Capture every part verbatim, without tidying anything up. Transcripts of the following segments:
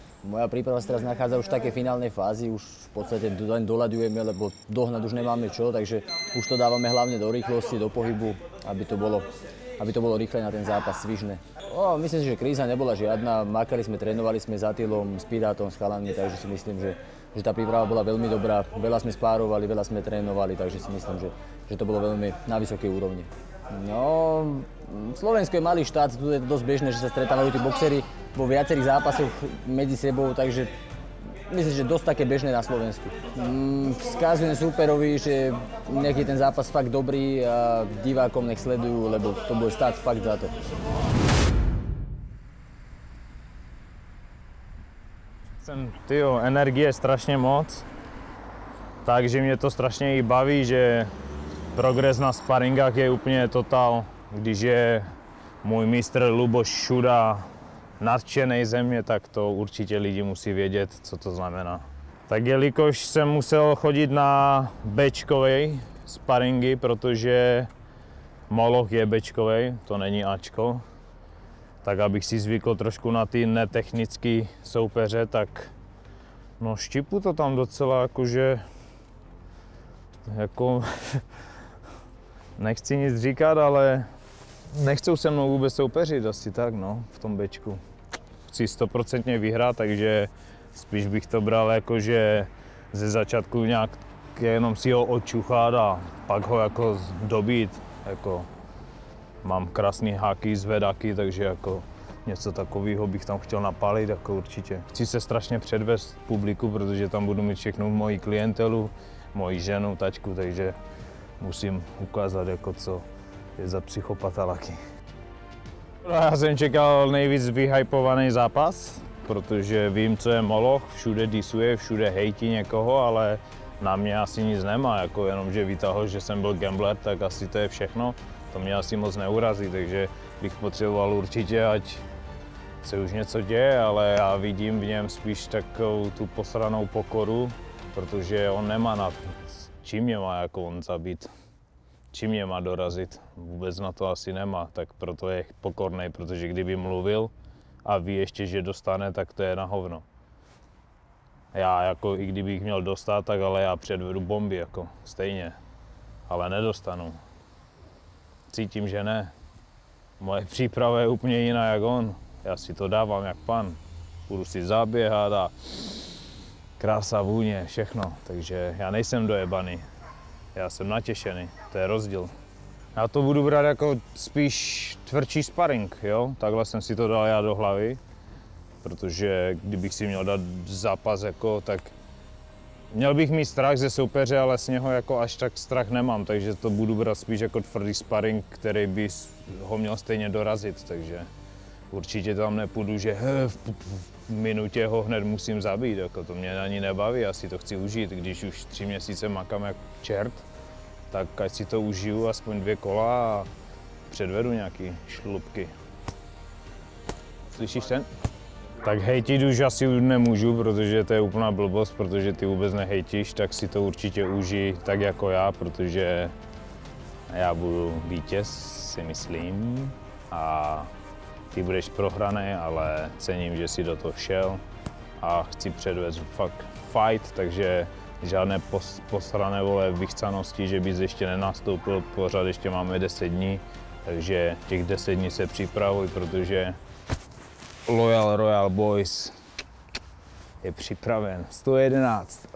Moja príprava sa teraz nachádza už v takej finálnej fázi, už v podstate len doľaďujeme, lebo dohnať už nemáme čo, takže už to dávame hlavne do rýchlosti, do pohybu, aby to bolo, aby to bolo rýchle na ten zápas, svižné. O, myslím si, že kríza nebola žiadna, makali sme, trénovali sme s Attilom, s Pirátom, s chalami, takže si myslím, že, že tá príprava bola veľmi dobrá, veľa sme spárovali, veľa sme trénovali, takže si myslím, že, že to bolo veľmi na vysokej úrovni. No, Slovensko je malý štát, tu je to dosť bežné, že sa stretávajú tí boxeri vo viacerých zápasoch medzi sebou, takže myslím, že dosť také bežné na Slovensku. Vzkazujem súperovi, že nech je ten zápas fakt dobrý a divákom nech sledujú, lebo to bude stáť fakt za to. Jsem, tyjo, energie strašně moc, takže mě to strašně i baví, že progres na sparingách je úplně totál, když je můj mistr Luboš Šuda nadšenej ze mě, tak to určitě lidi musí vědět, co to znamená. Tak jelikož jsem musel chodit na Bčkovej sparingy, protože Moloch je Bčkovej, to není Ačko, tak abych si zvykl trošku na ty netechnické soupeře, tak no štipu to tam docela jakože jako nechci nic říkat, ale nechcou se mnou vůbec soupeřit, asi tak no, v tom Bčku. Chci stoprocentně vyhrát, takže spíš bych to bral jako, že ze začátku nějak jenom si ho odčuchat a pak ho jako dobít. Jako, mám krásný háky, zvedaky, takže jako něco takového bych tam chtěl napálit, jako určitě. Chci se strašně předvést publiku, protože tam budu mít všechno moji klientelu, moji ženu, tačku, takže musím ukázat, jako co je za psychopata Lucky. Já jsem čekal nejvíc vyhypovaný zápas, protože vím, co je Moloch, všude disuje, všude hejtí někoho, ale na mě asi nic nemá, jako jenom, že vytáhl, že jsem byl gambler, tak asi to je všechno. To mě asi moc neurazí, takže bych potřeboval určitě, ať se už něco děje, ale já vidím v něm spíš takovou tu posranou pokoru, protože on nemá na čím mě má jako on zabít, čím mě má dorazit. Vůbec na to asi nemá, tak proto je pokornej, protože kdyby mluvil a ví ještě, že dostane, tak to je na hovno. Já jako i kdybych měl dostat, tak ale já předvedu bomby jako stejně, ale nedostanu. Cítím, že ne. Moje příprava je úplně jiná jak on. Já si to dávám jak pan. Budu si zaběhat a krása, vůně, všechno. Takže já nejsem dojebaný. Já jsem natěšený. To je rozdíl. Já to budu brát jako spíš tvrdší sparring, jo? Takhle jsem si to dal já do hlavy. Protože kdybych si měl dát zápas, jako, tak měl bych mít strach ze soupeře, ale z něho jako až tak strach nemám, takže to budu brát spíš jako tvrdý sparring, který by ho měl stejně dorazit, takže určitě tam nepůjdu, že v minutě ho hned musím zabít, jako to mě ani nebaví, já si to chci užít, když už tři měsíce makám jak čert, tak ať si to užiju aspoň dvě kola a předvedu nějaký šlupky. Slyšíš ten? Tak hejtit už asi nemůžu, protože to je úplná blbost, protože ty vůbec nehejtíš, tak si to určitě užij tak jako já, protože já budu vítěz, si myslím, a ty budeš prohraný, ale cením, že jsi do toho šel a chci předvést fakt fight, takže žádné pos, posrané vole vychcanosti, že bys ještě nenastoupil, pořád ještě máme deset dní, takže těch deset dní se připravuj, protože Loyal Royal Boys je připraven. sto jedenáct.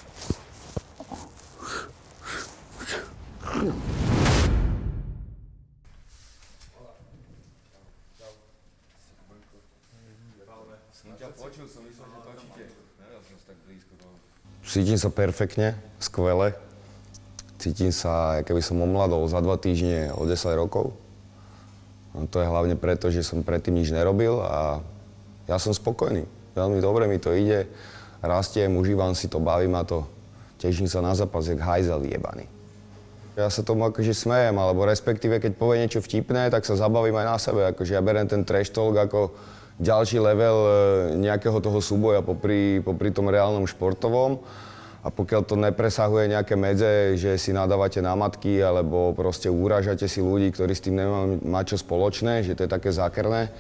Cítim sa perfektne, skvele. Cítim sa, keby som omladol za dva týždne o desať rokov. No to je hlavne preto, že som predtým nič nerobil a ja som spokojný. Veľmi dobre mi to ide, rastiem, užívam si to, baví ma to. Teším sa na zápas, jak hajzel jebaný. Ja sa tomu akože smejem, alebo respektíve, keď povie niečo vtipné, tak sa zabavím aj na sebe. Akože ja beriem ten trash talk ako ďalší level nejakého toho súboja popri, popri tom reálnom športovom. A pokiaľ to nepresahuje nejaké medze, že si nadávate na matky, alebo proste urážate si ľudí, ktorí s tým nemajú mať čo spoločné, že to je také zákerné,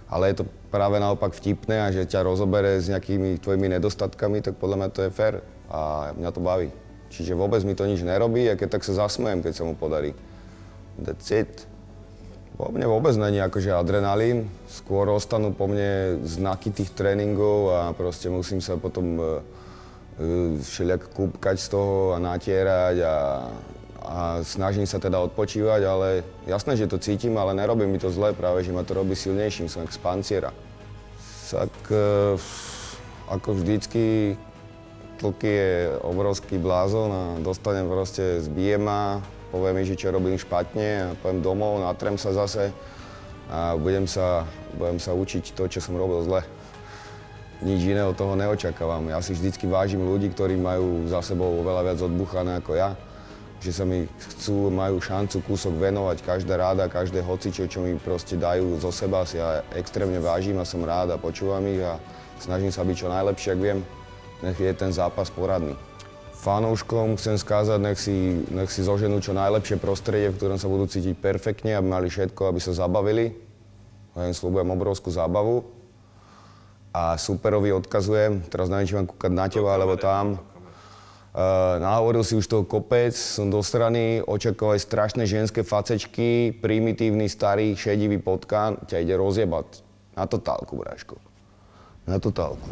ale je to práve naopak vtipné a že ťa rozobere s nejakými tvojimi nedostatkami, tak podľa mňa to je fér a mňa to baví. Čiže vôbec mi to nič nerobí a keď tak sa zasmejem, keď sa mu podarí. That's it. Po mne vôbec není akože adrenalín, skôr ostanú po mne znaky tých tréningov a proste musím sa potom uh, všelijak kúpkať z toho a natierať a, a snažím sa teda odpočívať, ale jasné, že to cítim, ale nerobí mi to zle, práve že ma to robí silnejším, som jak z panciera. Tak uh, ako vždycky, Tlky je obrovský blázon a dostanem proste, zbije ma, povie mi, že čo robím špatne a poviem domov, natrem sa zase a budem sa, budem sa učiť to, čo som robil zle. Nič iné od toho neočakávam. Ja si vždycky vážim ľudí, ktorí majú za sebou oveľa viac odbuchané ako ja. Že sa mi chcú, majú šancu kúsok venovať, každá ráda, každé hocičo, čo mi proste dajú zo seba, si ja extrémne vážim a som rád a počúvam ich a snažím sa byť čo najlepšie, ak viem. Nech je ten zápas poradný. Fanúškom chcem skázať, nech si, nech si zoženú čo najlepšie prostredie, v ktorom sa budú cítiť perfektne, aby mali všetko, aby sa zabavili. Ja im sľubujem obrovskú zábavu. A superovi odkazujem, teraz neviem, či mám kúkať na teba, alebo tam. Uh, nahovoril si už toho kopec, som do strany, očakával strašné ženské facečky, primitívny, starý, šedivý potkán, ťa ide rozjebať. Na totálku, bráško. Na totálku.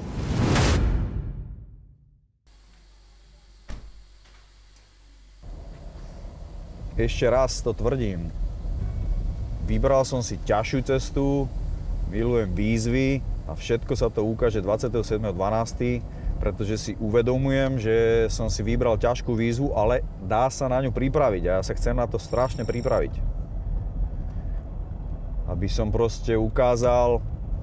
Ešte raz to tvrdím. Vybral som si ťažšiu cestu, milujem výzvy a všetko sa to ukáže dvadsiateho siedmeho dvanásteho pretože si uvedomujem, že som si vybral ťažkú výzvu, ale dá sa na ňu pripraviť a ja sa chcem na to strašne pripraviť. Aby som proste ukázal,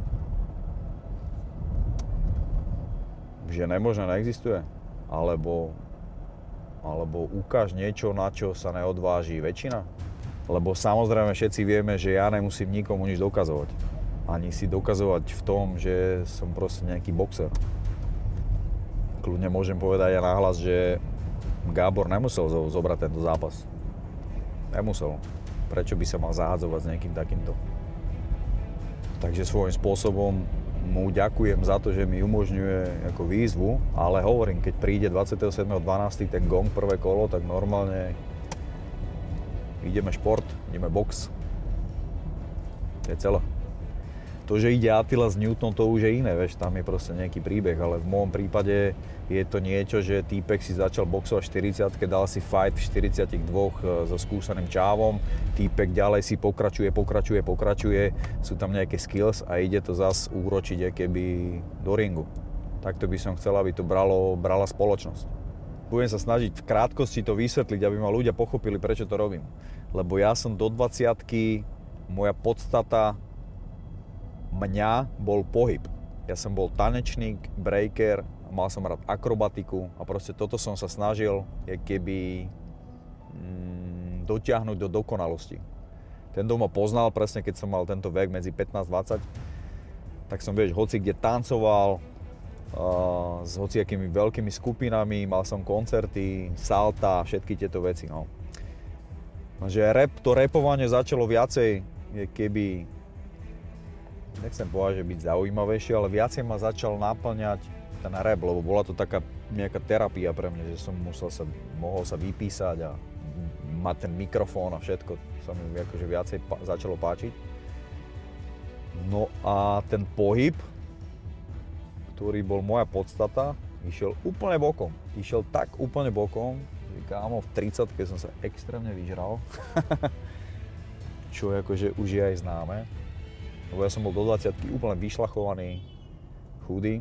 že nemožné neexistuje, alebo alebo ukáž niečo, na čo sa neodváži väčšina. Lebo samozrejme všetci vieme, že ja nemusím nikomu nič dokazovať. Ani si dokazovať v tom, že som proste nejaký boxer. Kľudne môžem povedať aj nahlas, že Gábor nemusel zobrať tento zápas. Nemusel. Prečo by sa mal zahadzovať s niekým takýmto? Takže svojím spôsobom mu ďakujem za to, že mi umožňuje ako výzvu, ale hovorím, keď príde dvadsiateho siedmeho dvanásteho ten gong prvé kolo, tak normálne ideme šport, ideme box. To je celé. To, že ide Attila s Newtonom, to už je iné, vieš, tam je proste nejaký príbeh, ale v môjom prípade je to niečo, že týpek si začal boxovať v štyridsiatke, dal si fight v štyridsaťdva so skúseným čávom, týpek ďalej si pokračuje, pokračuje, pokračuje, sú tam nejaké skills a ide to zas úročiť keby do ringu. Takto by som chcel, aby to bralo, brala spoločnosť. Budem sa snažiť v krátkosti to vysvetliť, aby ma ľudia pochopili, prečo to robím. Lebo ja som do dvadsiatky, moja podstata mňa bol pohyb. Ja som bol tanečník, breaker, mal som rád akrobatiku a proste toto som sa snažil keby mm, dotiahnuť do dokonalosti. Ten, kto ma poznal presne, keď som mal tento vek medzi pätnásť dvadsať, tak som, vieš, hoci kde tancoval, uh, s hociakými veľkými skupinami, mal som koncerty, salta, všetky tieto veci, no. Že rap, to rapovanie začalo viacej keby, nechcem povedať, že byť zaujímavejšie, ale viacej ma začal naplňať ten rap, lebo bola to taká nejaká terapia pre mňa, že som musel sa, mohol sa vypísať a mať ten mikrofón a všetko sa mi akože viacej pa- začalo páčiť. No a ten pohyb, ktorý bol moja podstata, išiel úplne bokom. Išiel tak úplne bokom, že kámo, v tridsiatke som sa extrémne vyžral, čo akože už je aj známe. Lebo ja som bol do dvadsiatky úplne vyšlachovaný, chudý.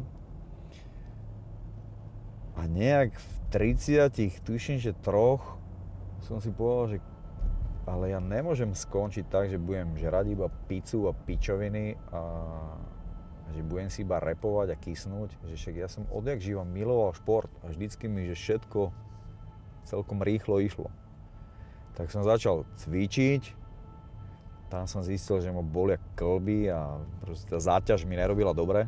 A nejak v tridsiatich, tuším, že troch, som si povedal, že ale ja nemôžem skončiť tak, že budem žrať iba pizzu a pičoviny a že budem si iba repovať a kysnúť. Že však ja som odjak živa miloval šport a vždycky mi, že všetko celkom rýchlo išlo. Tak som začal cvičiť. Tam som zistil, že ma bolia kĺby a proste tá záťaž mi nerobila dobre.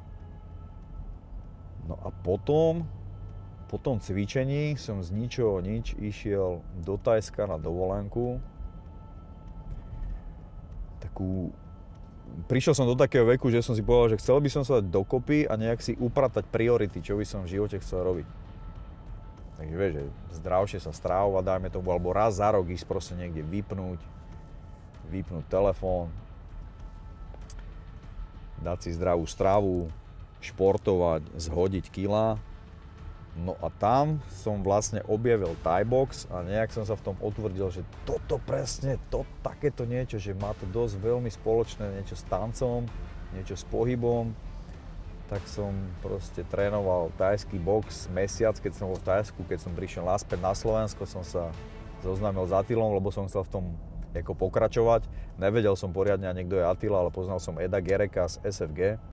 No a potom, po tom cvičení som z ničoho nič išiel do Thajska na dovolenku. Takú prišiel som do takého veku, že som si povedal, že chcel by som sa dať dokopy a nejak si upratať priority, čo by som v živote chcel robiť. Takže vieš, že zdravšie sa strávovať, dajme tomu, alebo raz za rok ísť proste niekde vypnúť, vypnúť telefón, dať si zdravú stravu, športovať, zhodiť kilá. No a tam som vlastne objavil Thai box a nejak som sa v tom utvrdil, že toto presne, to, takéto niečo, že má to dosť veľmi spoločné niečo s tancom, niečo s pohybom. Tak som proste trénoval thajský box mesiac, keď som bol v Thajsku, keď som prišiel naspäť na Slovensko, som sa zoznámil s Attilom, lebo som chcel v tom ako pokračovať. Nevedel som poriadne ani kto je Attila, ale poznal som Eda Gereka z es ef gé.